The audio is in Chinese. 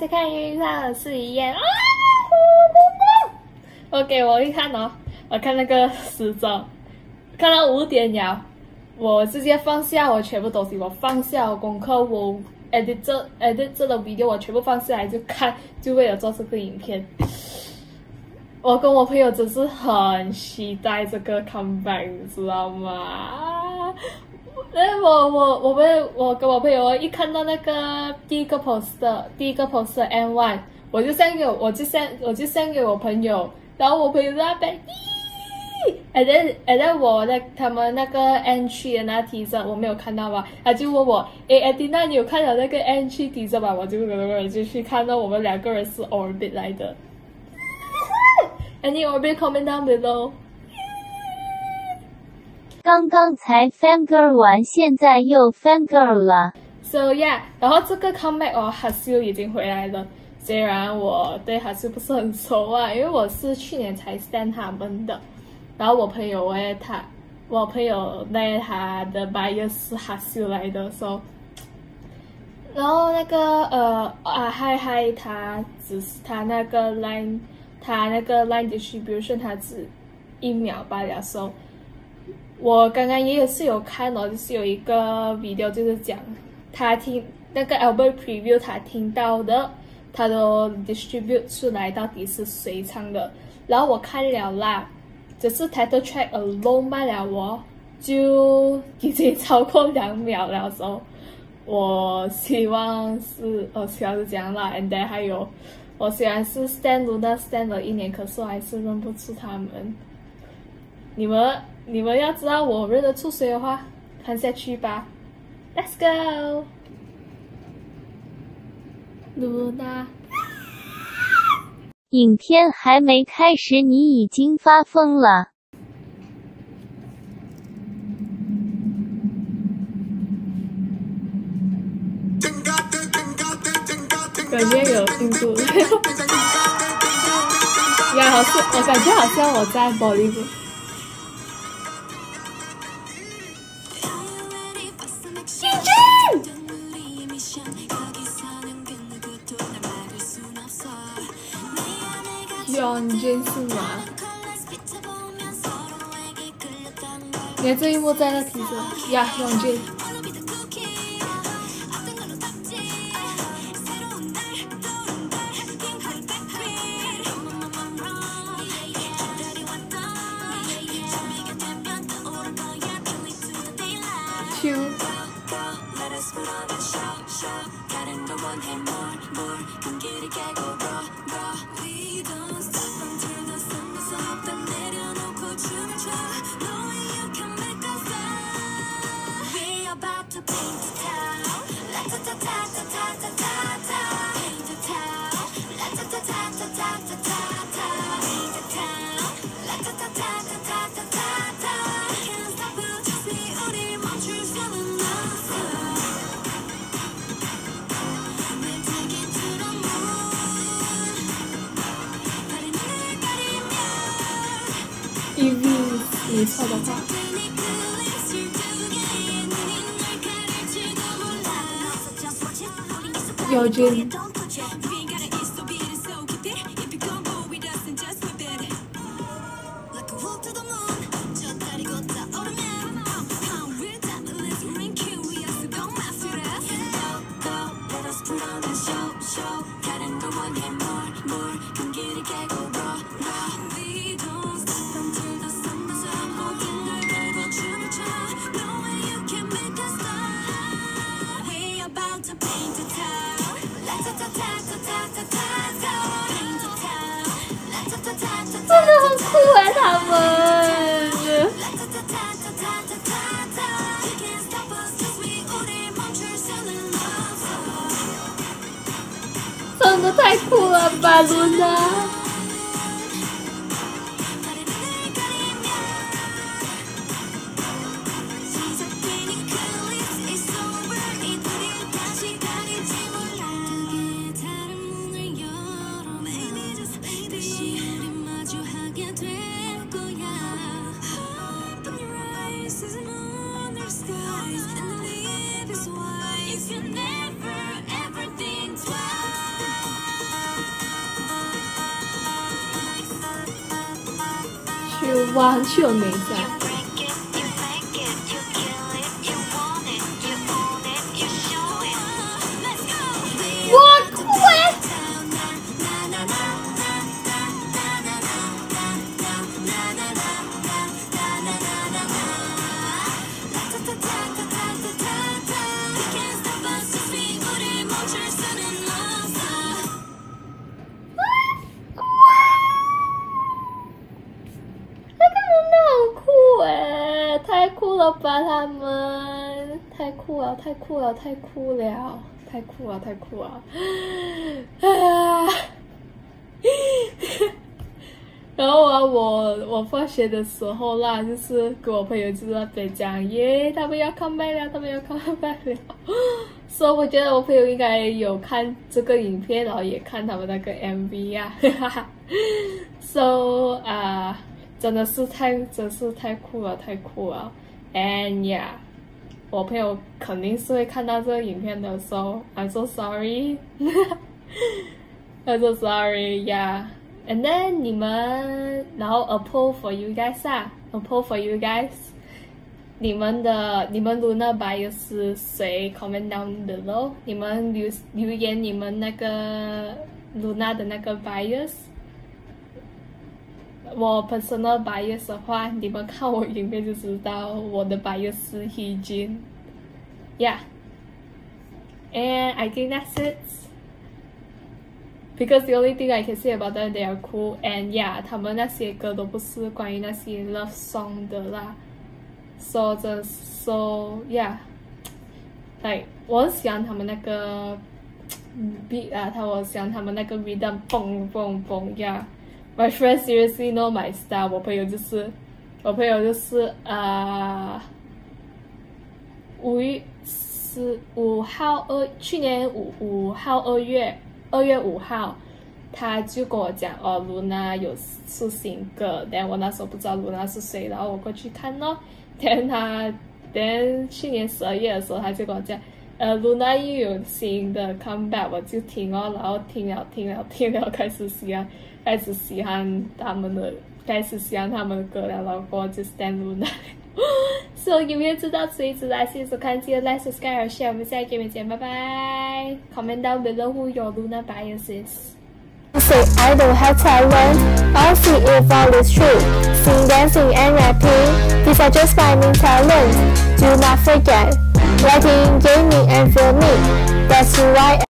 始看云上的誓言啊！我一看哦，我看那个时钟，看到5点了，我直接放下我全部东西，我放下我功课，我 edit 这的 video 我全部放下来就看，就为了做这个影片。我跟我朋友真是很期待这个 comeback， 你知道吗？我跟我朋友一看到那个第一个 poster M1， 我就 send 给我朋友，然后我朋友在那边，and then 我他们那个 N3 的那 teaser 我没有看到吧，他就问我，Adina 你有看到那个 N3 teaser 吧？我就去看到我们2个人是 Orbit 来的。Any Orbit comment down below。 刚刚才 fangirl 完，现在又 fangirl 了。 So yeah， 然后这个 comeback 哦 ，Haseul 已经回来了。虽然我对 Haseul 不是很熟啊，因为我是去年才 stan 他们的。然后我朋友他的 bias 是 Haseul 来的 ，so。然后那个嗨，他只是他那个 line distribution 他只1秒罢了 ，so。我刚刚也是有看哦，就是有一个 video 就是讲他听那个 album preview 他听到的，他都 distribute 出来到底是谁唱的。然后我看了啦，只是 title track alone 罢了哦，就已经超过2秒了。时候，我希望是这样啦。And then 还有，我虽然是 stan Luna stan 了1年，可是我还是认不出他们。你们要知道我认得出谁的话，看下去吧。Let's go， Luna。 影片还没开始，你已经发疯了。 感觉有进度了。呀，我感觉好像我在保利布。Yeonjun 是吗？你看这一幕在那提着呀，Yeonjun。没错的话，Yeonjun。真的很酷哎，他们真的太酷了吧，Luna。 哇，很去有美噻。哇，酷哎！太酷了吧！他们太酷了，太酷了，太酷了，太酷了，太酷了！啊！然后啊，我放学的时候啦，就是跟我朋友就在那边讲，耶，他们要come back了，他们要come back了。所以我觉得我朋友应该有看这个影片，然后也看他们那个 MV 呀。So 真的是太酷了，太酷了 ！And yeah， 我朋友肯定是会看到这个影片的，so I'm so sorry， I'm so sorry， yeah。And then 你们，然后 a poll for you guys 啊 ，a poll for you guys， 你们Luna bias 是谁 ？comment down below， 你们留言你们那个 Luna 的那个 bias。我 personal bias 的话，你们看我影片就知道我的 bias 是 Heejin， yeah， and I think that's it. Because the only thing I can say about them, they are cool, and yeah， 他们那些歌都不是关于那些 love song 的啦。So yeah， like 我很喜欢他们那个 beat 啊，我喜欢他们那个 rhythm， 嘣嘣嘣 ，yeah。My friends seriously know my style。我朋友就是去年5号2月5号，他就跟我讲哦，Luna 有出新歌，但我那时候不知道 Luna 是谁，然后我过去看咯。但去年12月的时候，他就跟我讲，Luna 又有新的 comeback， 我就听哦，然后听了，开始喜欢他们的歌了，然后我就 stand Luna。So 永远知道谁知道，谢谢收看，记得 like subscribe share， 我们下期见，拜拜。Comment down below who your Luna bias is. Say I don't have talent, I'll see if all is true. Sing, dancing and rapping, these are just my main talents. Do not forget, writing, gaming and filming, that's who I am.